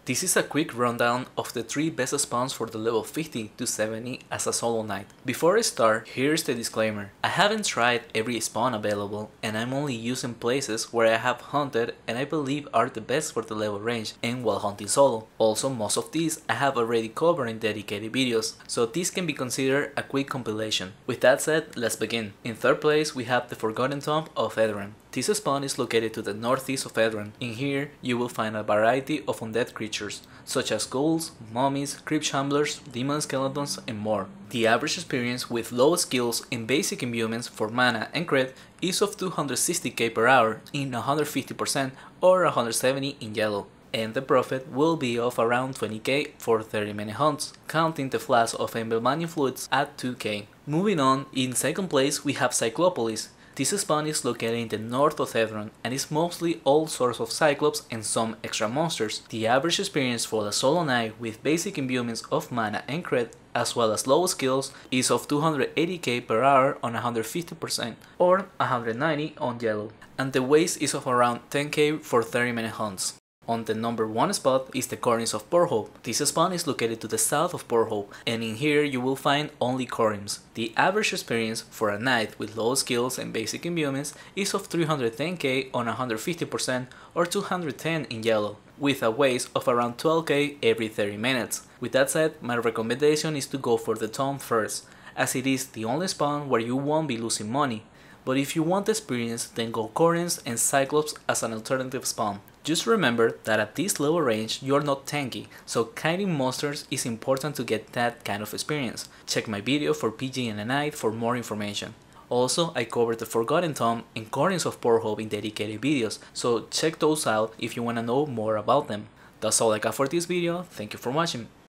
This is a quick rundown of the 3 best spawns for the level 50 to 70 as a solo knight. Before I start, here's the disclaimer. I haven't tried every spawn available and I'm only using places where I have hunted and I believe are the best for the level range and while hunting solo. Also, most of these I have already covered in dedicated videos, so this can be considered a quick compilation. With that said, let's begin. In third place we have the Forgotten Tomb of Edran. This spawn is located to the northeast of Edran. In here, you will find a variety of undead creatures, such as ghouls, mummies, crypt shamblers, demon skeletons, and more. The average experience with low skills and basic imbuements for mana and crit is of 260k per hour in 150% or 170 in yellow, and the profit will be of around 20k for 30-minute hunts, counting the flask of Emblemania fluids at 2k. Moving on, in second place we have Cyclopolis. This spawn is located in the north of Edran and is mostly all sorts of cyclops and some extra monsters. The average experience for the solo knight with basic imbuements of mana and crit as well as low skills is of 280k per hour on 150% or 190 on yellow, and the waste is of around 10k for 30-minute hunts. On the number 1 spot is the Corins of Porthope. This spawn is located to the south of Porthope, and in here you will find only Corins. The average experience for a knight with low skills and basic imbuements is of 310k on 150% or 210 in yellow, with a waste of around 12k every 30 minutes. With that said, my recommendation is to go for the tomb first, as it is the only spawn where you won't be losing money. But if you want experience, then go Corins and Cyclops as an alternative spawn. Just remember that at this level range you are not tanky, so kiting monsters is important to get that kind of experience. Check my video for PG and a Knight for more information. Also, I covered the Forgotten Tomb and Corins of Porthope in dedicated videos, so check those out if you wanna know more about them. That's all I got for this video, thank you for watching.